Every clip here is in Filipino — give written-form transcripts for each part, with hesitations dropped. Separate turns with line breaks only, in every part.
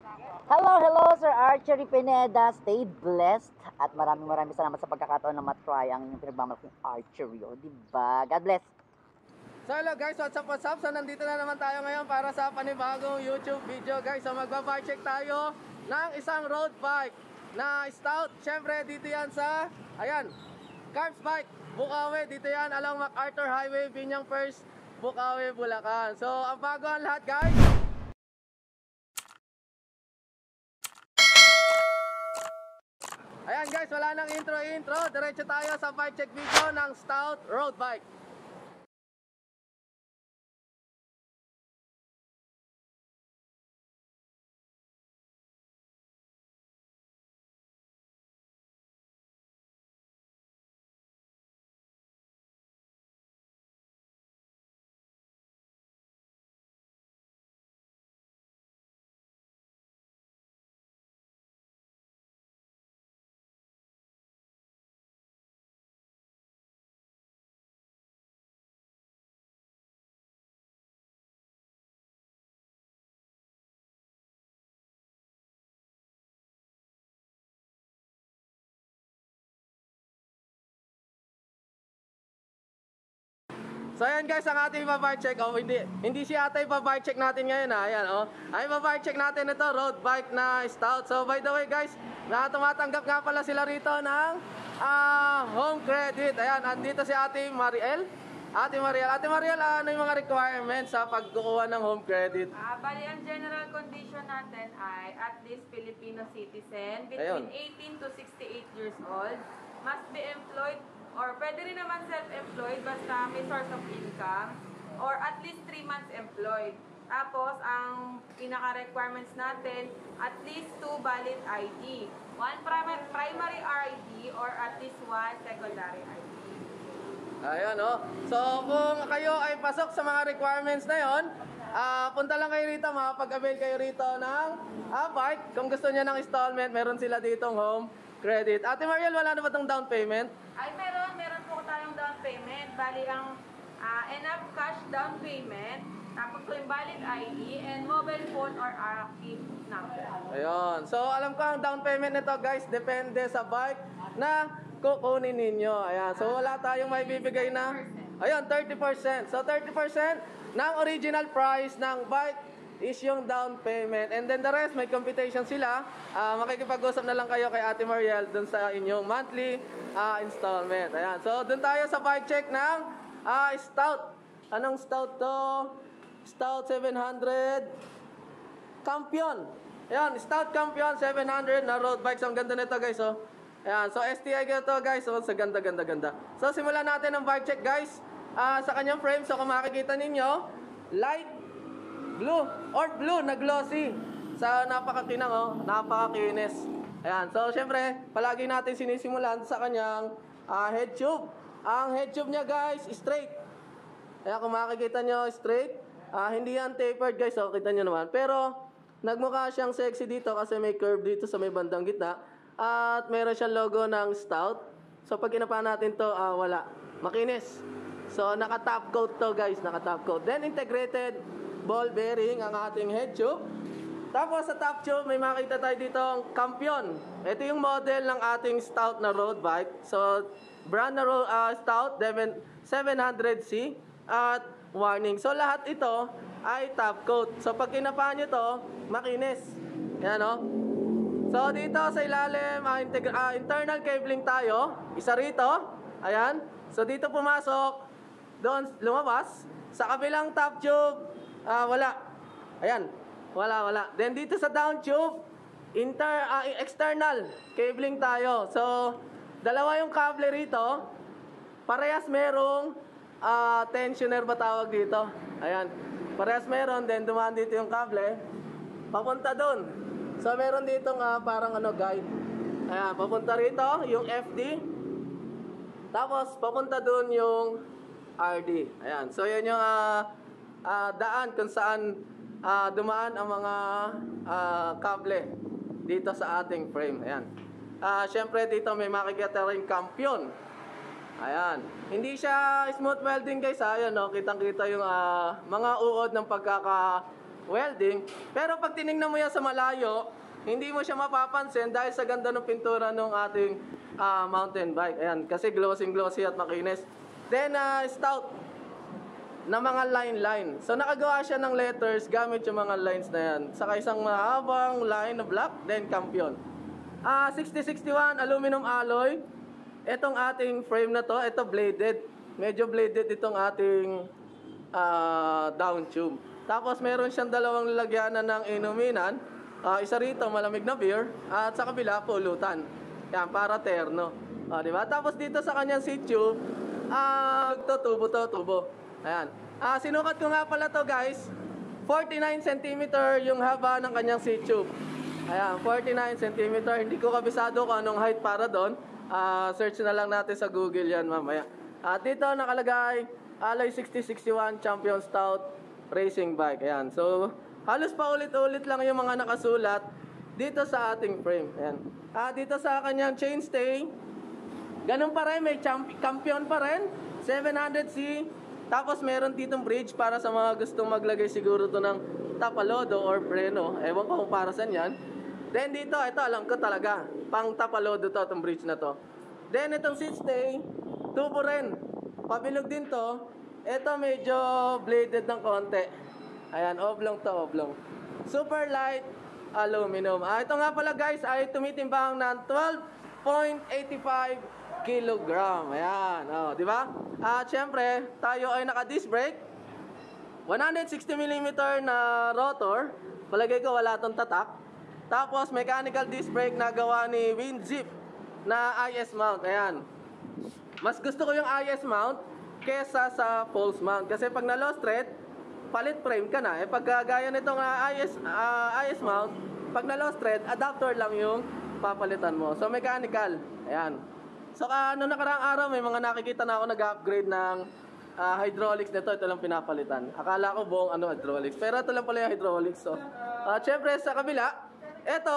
Hello, Sir Archery Pineda. Stay blessed. At maraming salamat sa pagkakataon na matry ang inyong pinagmamalaking archery. O, diba? God bless.
So hello guys, what's up? So nandito na naman tayo ngayon para sa panibagong YouTube video guys. So magbabike check tayo ng isang road bike na stout. Siyempre dito yan sa, ayan, Carbs Bike, Bukawi. Dito yan along MacArthur Highway, Binyang First, Bukawi, Bulacan. So ang bago ang lahat guys. Ayan guys, wala nang intro. Diretso tayo sa bike check video ng stout road bike. So ayan guys, ang ating bike check. Oh, hindi si ate bike check natin ngayon ha. Ayan oh. Ay bike check natin ito, road bike na stout. So by the way guys, tumatanggap nga pala sila rito ng home credit. Ayan, andito si Ate Mariel. Ate Mariel, ano yung mga requirements sa pagkukuha ng home credit?
Bali, ang general condition natin ay at least Filipino citizen between 18 to 68 years old, must be employed or pwede rin naman self-employed basta may source of income or at least 3 months employed. Tapos, ang pinaka-requirements natin, at least 2 valid ID. 1 primary ID or at least 1 secondary ID.
Ayan oh. So kung kayo ay pasok sa mga requirements na yon, punta lang kayo rito, makapag-avail kayo rito ng bike. Kung gusto niya ng installment, meron sila ditong home credit. Ate Mariel, wala na ba itong down payment?
Ay, meron po tayong down payment. Bali, ang enough cash down payment, tapos po yung valid ID, and mobile phone or active number.
Ayun. So, alam ko ang down payment nito, guys, depende sa bike na kukunin ninyo. Ayan. So, wala tayong may bibigay na, ayun, 30%. So, 30% ng original price ng bike is yung down payment. And then the rest, may computation sila. Makikipag-usap na lang kayo kay Ate Mariel dun sa inyong monthly installment. Ayan. So, dun tayo sa bike check ng stout. Anong stout to? Stout 700 Campion. Ayan, Stout Campion 700 na road bikes. Ang ganda nito guys oh. Ayan, so STI to guys. So, sa ganda. So, simulan natin ang bike check guys. Sa kanyang frame, so kung makikita ninyo, light blue or blue na glossy. Sa napakakinang oh, napakakinis. Ayan, so syempre, palagi natin sinisimulan sa kanyang head tube. Ang head tube niya guys, straight. Ayan, kung makikita nyo, straight. Hindi yan tapered guys, so kita nyo naman. Pero, nagmukha siyang sexy dito kasi may curve dito sa may bandang gitna. At meron siyang logo ng stout. So, pag kinapa natin to, wala. Makinis. So, naka-top coat to guys, naka-top coat. Then, integrated ball bearing ang ating head tube. Tapos, sa top tube, may makita tayo dito ang Campion. Ito yung model ng ating stout na road bike. So, brand na stout, 700C. At warning. So, lahat ito ay top coat. So, pag kinapa nyo to, makinis. Yan o. So, dito sa ilalim, internal cabling tayo. Isa rito. Ayan. So, dito pumasok. Doon, lumabas. Sa kabilang top tube, wala. Ayan. Wala. Then, dito sa down tube, external cabling tayo. So, dalawa yung kable rito. Parehas merong tensioner ba tawag dito? Ayan. Parehas meron, then dumaan dito yung kable. Papunta doon. So, meron dito parang guide. Ayan, papunta rito yung FD. Tapos, papunta doon yung RD. Ayan. So, yun yung daan kung saan dumaan ang mga kable dito sa ating frame. Ayan. Siyempre, dito may makikita rin Campion. Ayan. Hindi siya smooth welding guys. Ayan, no? Kitang-kita yung mga uod ng welding. Pero pag tinignan mo yan sa malayo, hindi mo siya mapapansin dahil sa ganda ng pintura ng ating mountain bike. Ayan, kasi glossy at makinis. Then, stout na mga line. So, nakagawa siya ng letters gamit yung mga lines na yan. Saka isang mahabang line na black, then Campion. 6061 aluminum alloy. Itong ating frame na to, ito bladed. Medyo bladed itong ating down tube. Tapos meron siyang dalawang lalagyanan ng inuminan. Isa rito malamig na beer at sa kabila pulutan. Yan para terno. Diba? Tapos dito sa kanyang seat tube, tubo. Ayan. Sinukat ko nga pala to guys. 49 cm yung haba ng kanyang seat tube. Ayan, 49 cm. Hindi ko kabisado kung anong height para doon. Search na lang natin sa Google yan mamaya. At dito nakalagay Alloy 6061 Champion Stout Racing Bike. Ayan. So, halos pa ulit-ulit lang yung mga nakasulat dito sa ating frame. Ayan. Dito sa kanyang chainstay, ganun pa rin, may Campion pa rin, 700C. Tapos meron ditong bridge para sa mga gustong maglagay siguro to ng tapalodo or preno. Ewan ko kung para saan yan. Then dito, ito alam ko talaga, pang tapalodo to, itong bridge na to. Then itong seat stay, tubo rin. Pabilog din to. Ito medyo bladed ng konti. Ayan, oblong to, oblong. Super light aluminum. Ito nga pala guys ay tumitimbang ng 12.85 kilogram. Ayan, di ba? At syempre, tayo ay naka-disc brake. 160mm na rotor. Palagay ko wala tong tatak. Tapos mechanical disc brake na gawa ni Winzip na IS mount. Ayan. Mas gusto ko yung IS mount kesa sa false mount. Kasi pag na-lost thread, palit frame ka na. Pag gaya nitong IS mount, pag na-lost thread, adapter lang yung papalitan mo. So mechanical. Ayan. So, nakaraang araw, may mga nakikita na ako nag-upgrade ng hydraulics nito. Ito lang pinapalitan. Akala ko buong hydraulics. Pero ito lang pala yung hydraulics. So, syempre, sa kabila, ito,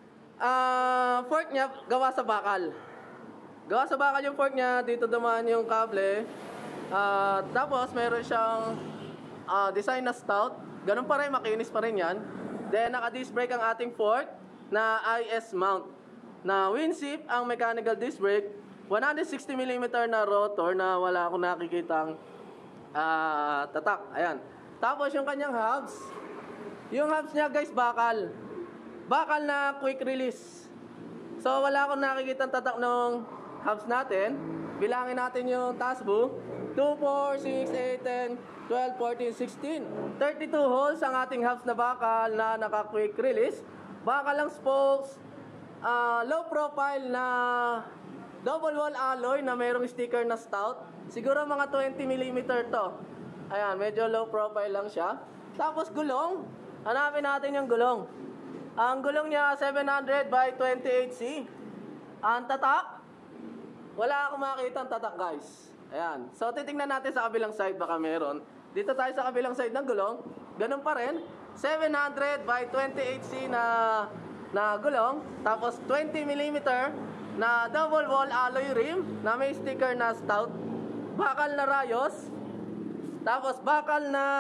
fork niya, gawa sa bakal. Gawa sa bakal yung fork niya. Dito dumaan yung kable. Tapos, meron siyang design na stout. Ganun pa rin, makinis pa rin yan. Then, naka-disc brake ang ating fork na IS mount. Na Winzip ang mechanical disc brake. 160mm na rotor na wala akong nakikitang tatak. Ayan. Tapos yung kanyang hubs. Yung hubs niya guys, bakal. Bakal na quick release. So wala akong nakikitang tatak ng hubs natin. Bilangin natin yung tasbo. 2, 4, 6, 8, 10, 12, 14, 16. 32 holes ang ating hubs na bakal na naka quick release. Bakal ang spokes. Low profile na double wall alloy na mayroong sticker na stout. Siguro mga 20mm to. Ayan, medyo low profile lang siya. Tapos gulong. Hanapin natin yung gulong. Ang gulong niya 700 by 28C. Ang tatak, wala akong makita ang tatak guys. Ayan. So titingnan natin sa kabilang side, baka meron. Dito tayo sa kabilang side ng gulong. Ganun pa rin. 700 by 28C na gulong. Tapos 20mm na double wall alloy rim na may sticker na stout. Bakal na rayos. Tapos bakal na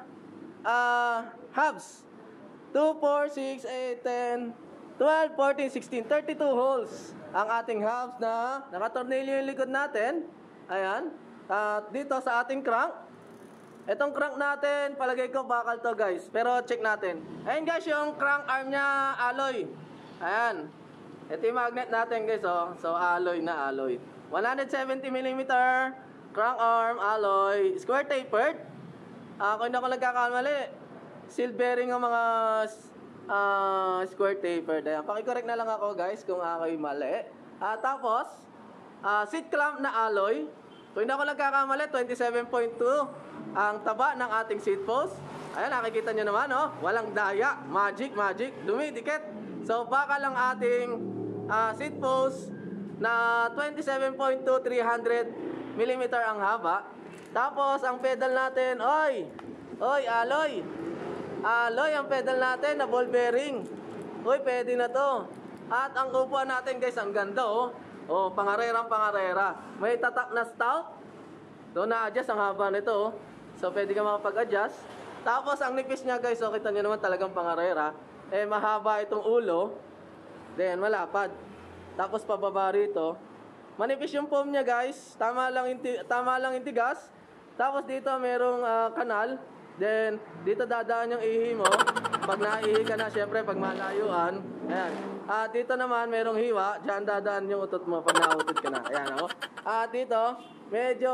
hubs. 2, 4, 6, 8, 10, 12, 14, 16, 32 holes ang ating hubs na nakatornilyo yung likod natin. Ayan. At dito sa ating crank. Itong crank natin, palagay ko bakal to guys. Pero check natin. Ayan guys, yung crank arm niya alloy. Ayan. Ito yung magnet natin guys, oh. So, alloy na alloy. 170mm crank arm, alloy, square tapered. Kung hindi ako nagkakamali, seal bearing ang mga square tapered. Ayan, pakicorrect na lang ako guys kung ako'y mali. Tapos, seat clamp na alloy. Kung hindi ako nagkakamali, 27.2 ang taba ng ating seat post. Ayan, nakikita nyo naman, oh. Walang daya. Magic, dumidikit. So, baka lang ating seat post na 27.2, 300mm ang haba. Tapos, ang pedal natin, oy, alloy. Alloy ang pedal natin na ball bearing. Uy, pwede na to. At ang upuan natin guys, ang ganda oh. Oh, pangarerang pangarera. May tatak na stout. Doon na-adjust ang haba nito oh. So, pwede ka makapag-adjust. Tapos ang nipis niya guys, so kita nyo naman talagang pangarera. Eh mahaba itong ulo. Then malapad. Tapos pababa rito. Manipis yung foam niya guys. Tama lang yung tigas. Tapos dito merong kanal. Then dito dadaan yung ihi mo. Pag naihi ka na, syempre pag malayuan. Ayan. At dito naman merong hiwa. Diyan dadaan yung utot mo pag nautot ka na. Ayan ako. At dito medyo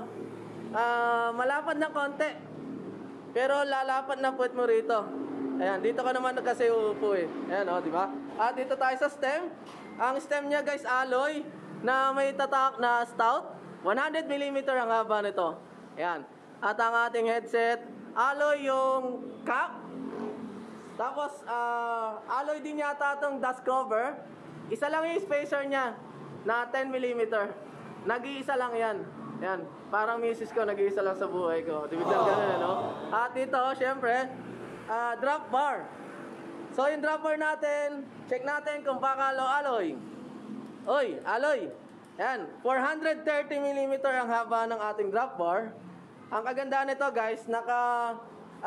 malapad na konti. Pero lalapad na puwet mo rito. Ayan, dito ka naman kasi uupo eh. Ayan di ba? At dito tayo sa stem. Ang stem niya guys, alloy na may tatak na stout. 100mm ang haba nito. Ayan. At ang ating headset, alloy yung cap. Tapos, alloy din yata itong dust cover. Isa lang yung spacer niya na 10mm. Nag-iisa lang yan. Yan. Parang misis ko, nag-iisa lang sa buhay ko. Dibitan ganun, ano? At ito, syempre, drop bar. So, yung drop bar natin, check natin kung baka alloy. Oy, alloy. Yan. 430mm ang haba ng ating drop bar. Ang kagandahan nito, guys, naka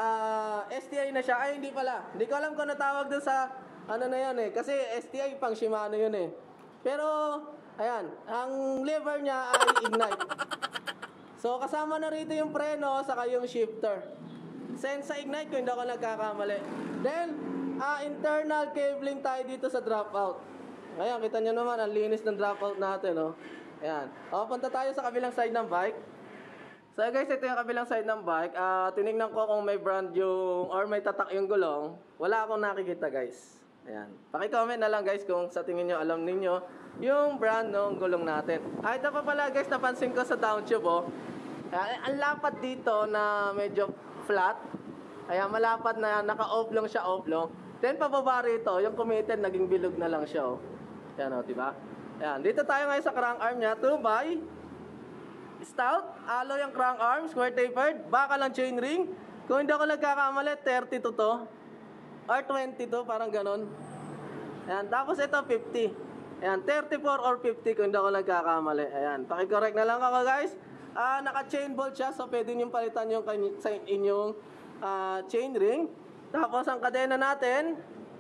STI na siya. Ay, hindi pala. Hindi ko alam kung natawag dun sa ano na yun eh. Kasi STI pang Shimano yun eh. Pero, ayan, ang lever niya ay ignite. So, kasama na rito yung preno, saka yung shifter. Sense sa ignite kung hindi ako nagkakamali. Then, internal cabling tayo dito sa dropout. Ayan, kita nyo naman, ang linis ng dropout natin, oh. Ayan. Punta tayo sa kabilang side ng bike. So guys, ito yung kabilang side ng bike. Tinignan ko kung may brand yung, or may tatak yung gulong. Wala akong nakikita guys. Ayan. Paki-comment na lang guys kung sa tingin nyo, alam ninyo yung brand ng gulong natin. Ito pa pala guys, napansin ko sa downtube, oh. Ang lapad dito na medyo flat. Ayan, malapad na, naka-oblong siya, oblong. Then pababa rito, yung committed, naging bilog na lang siya, oh. Ayan, oh, diba? Ayan, dito tayo ngayon sa crank arm niya, 2x stout, alloy ang crank arm, square tapered, bakal ang chain ring. Kung hindi ako nagkakamali, 32 to. Or 22, parang ganon. Ayan, tapos ito 50. Ayan, 34 or 50 kung hindi ako nagkakamali. Ayan, paki-correct na lang ako guys. Naka-chain bolt siya, so pwede nyo palitan yung sa inyong chain ring. Tapos ang kadena natin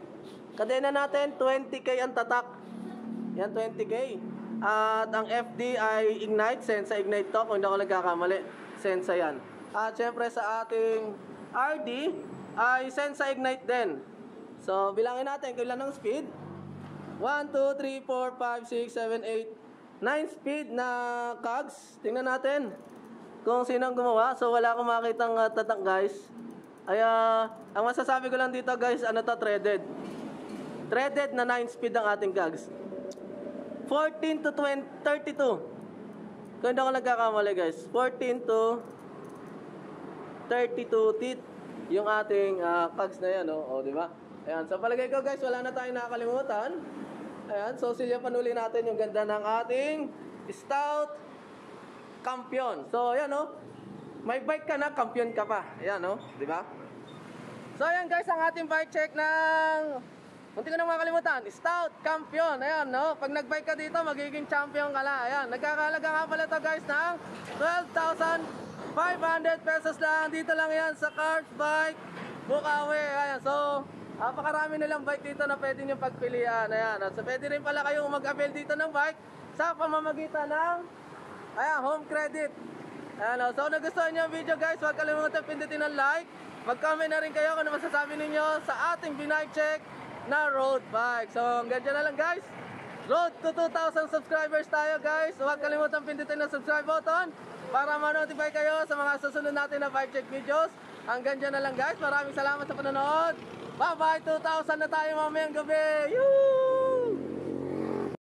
20k ang tatak. Yan, 20k. At ang FD ay ignite, Sensa ignite to, kung hindi ako nagkakamali. Sensa yan. At syempre sa ating RD ay Sensa ignite din. So bilangin natin kung ilan ang speed. 1, 2, 3, 4, 5, 6, 7, 8 9 speed na cogs. Tingnan natin kung sino ang gumawa. So wala akong makitang tatak guys. Ay ang masasabi ko lang dito guys, ano to, threaded. Threaded na 9 speed ang ating cogs. 14 to 32. Kung hindi ako nagkakamali guys, 14 to 32 teeth yung ating cogs na yan, oh, di ba? Ayan, sa palagay ko guys, wala na tayong nakakalimutan. Ayan, so silyapan uli natin yung ganda ng ating stout kampiyon. So ayan, may bike ka na, kampiyon ka pa. Ayan, di ba? So ayan guys, ang ating bike check ng munti ko nang makalimutan, stout kampiyon. Ayan, pag nagbike ka dito, magiging champion ka na. Ayan, nagkakalaga nga pala ito guys ng 12,500 pesos lang. Dito lang yan sa Cars Bike Bukawi. Ayan, so napakarami nilang bike dito na pwede nyo pagpilian. Ayan, so pwede rin pala kayong mag-avail dito ng bike sa pamamagitan ng home credit. Ayan, so nagustuhan nyo ang video guys, huwag kalimutan pindutin ang like. Mag-comment na rin kayo kung ano masasabi ninyo sa ating binike check na road bike. So hanggang dyan na lang guys. Road to 2,000 subscribers tayo guys. Huwag kalimutan pindutin ang subscribe button para ma-notify kayo sa mga susunod natin na bike check videos. Hanggang dyan na lang guys. Maraming salamat sa panonood. Bye bye, 2,000 na tayo mamayang gabi. Yoo!